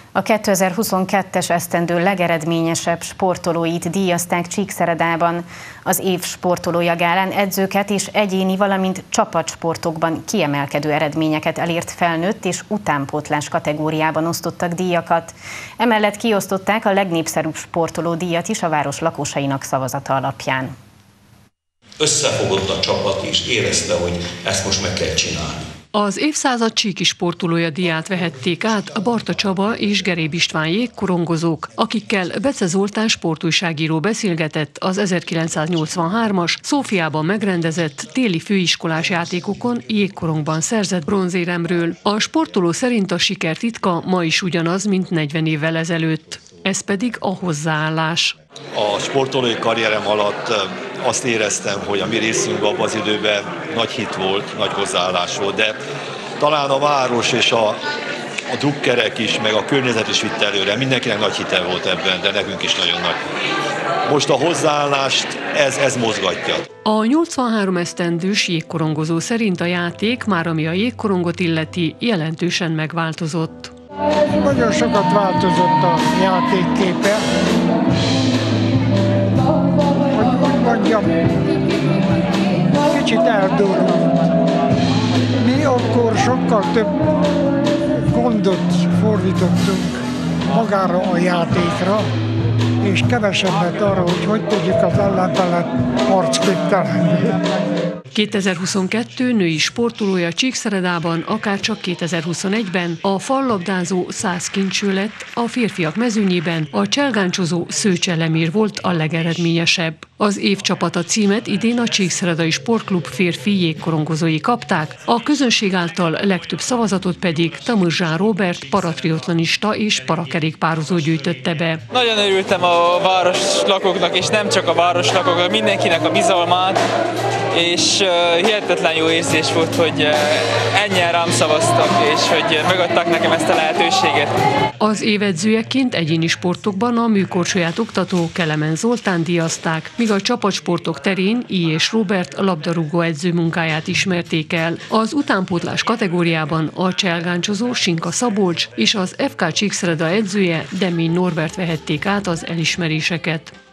A 2022-es esztendő legeredményesebb sportolóit díjazták Csíkszeredában. Az év sportolója gálán edzőket és egyéni, valamint csapatsportokban kiemelkedő eredményeket elért felnőtt és utánpótlás kategóriában osztottak díjakat. Emellett kiosztották a legnépszerűbb sportoló díjat is a város lakosainak szavazata alapján. Összefogott a csapat és érezte, hogy ezt most meg kell csinálni. Az évszázad csíki sportolója díját vehették át Barta Csaba és Geréb István jégkorongozók, akikkel Bece Zoltán sportújságíró beszélgetett az 1983-as Szófiában megrendezett téli főiskolás játékokon jégkorongban szerzett bronzéremről. A sportoló szerint a siker titka ma is ugyanaz, mint 40 évvel ezelőtt. Ez pedig a hozzáállás. A sportolói karrierem alatt azt éreztem, hogy a mi részünkben abban az időben nagy hit volt, nagy hozzáállás volt, de talán a város és a drukkerek is, meg a környezet is vitt előre. Mindenkinek nagy hite volt ebben, de nekünk is nagyon nagy. Most a hozzáállást ez mozgatja. A 83 esztendős jégkorongozó szerint a játék, már ami a jégkorongot illeti, jelentősen megváltozott. Nagyon sokat változott a játékképe. Hogy mondjam, kicsit eldurult. Mi akkor sokkal több gondot fordítottunk magára a játékra, és kevesebbet arra, hogy tudjuk az ellenfelet harcképtelenni. 2022 női sportolója Csíkszeredában, akárcsak 2021-ben a fallabdázó 100 kincső lett, a férfiak mezőnyében a cselgáncsozó Szőcs Elemér volt a legeredményesebb. Az év csapata címet idén a Csíkszeredai Sportklub férfi jégkorongozói kapták, a közönség által legtöbb szavazatot pedig Tamuzsán Róbert paratriatlonista és parakerékpározó gyűjtötte be. Nagyon örültem a városlakóknak, és nem csak a városlakóknak, mindenkinek a bizalmát, és hihetetlen jó érzés volt, hogy ennyien rám szavaztak, és hogy megadták nekem ezt a lehetőséget. Az évedzőjeként egyéni sportokban a műkorcsolyát oktató Kelemen Zoltán díjazták, míg a csapatsportok terén I. és Róbert labdarúgó edző munkáját ismerték el. Az utánpótlás kategóriában a cselgáncsozó Sinka Szabolcs és az FK Csíkszereda edzője Demény Norbert vehették át az elismeréseket.